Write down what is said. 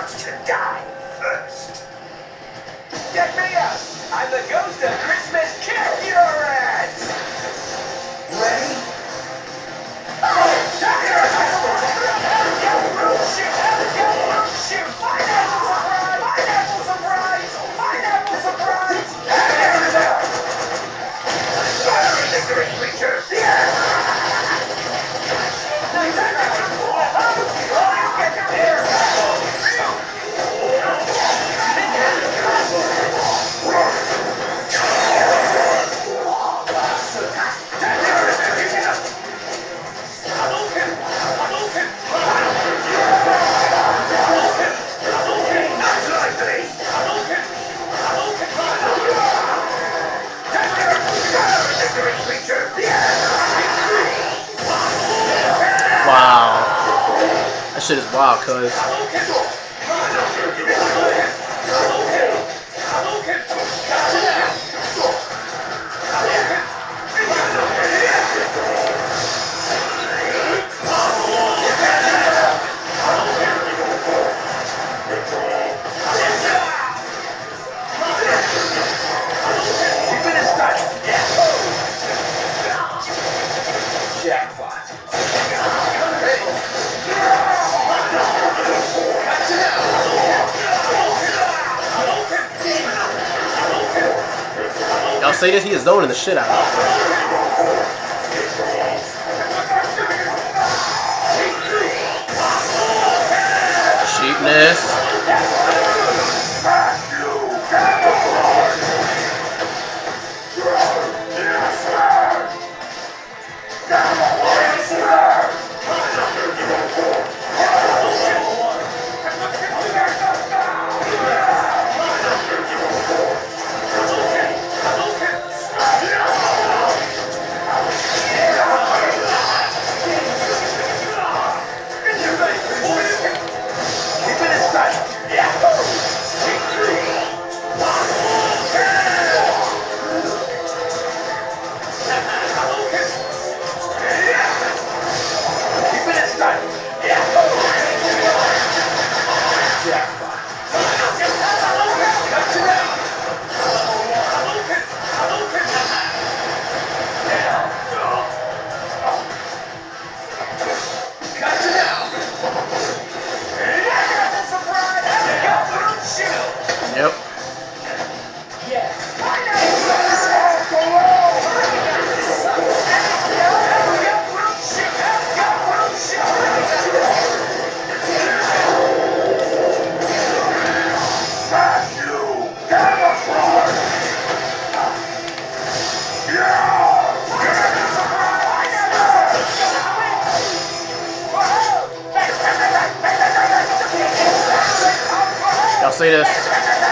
wants to die first? Check me out! I'm the ghost of Christmas. Kick your ass! Ready? Wow. That shit is wild, cuz. Y'all say this, he is zoning the shit out of it. Cheapness. Yep. Y'all see this?